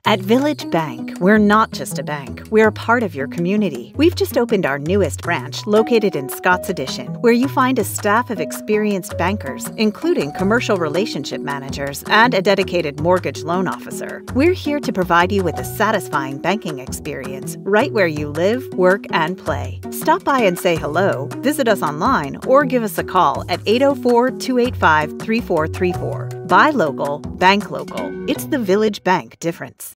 At Village Bank, we're not just a bank, we're a part of your community. We've just opened our newest branch located in Scotts Addition, where you find a staff of experienced bankers, including commercial relationship managers and a dedicated mortgage loan officer. We're here to provide you with a satisfying banking experience right where you live, work, and play. Stop by and say hello, visit us online, or give us a call at 804-285-3434. Buy local, bank local. It's the Village Bank difference.